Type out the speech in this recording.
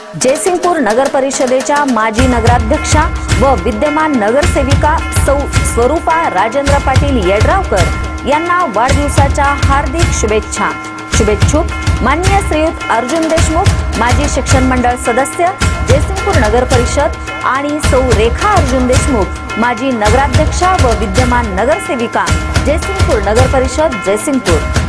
जयसिंगपूर नगर परिषदेच्या माजी नगराध्यक्षा व विद्यमान नगरसेविका सौ स्वरूपा राजेंद्र पाटील येड्रावकर यांना वाढदिवसाच्या हार्दिक शुभेच्छा। शुभेच्छुक माननीय श्रीयुत अर्जुन देशमुख, माजी शिक्षण मंडळ सदस्य जयसिंगपूर नगर परिषद आणि सौ रेखा अर्जुन देशमुख, माजी नगराध्यक्षा व विद्यमान नगरसेविका जयसिंगपूर नगर परिषद जयसिंगपूर।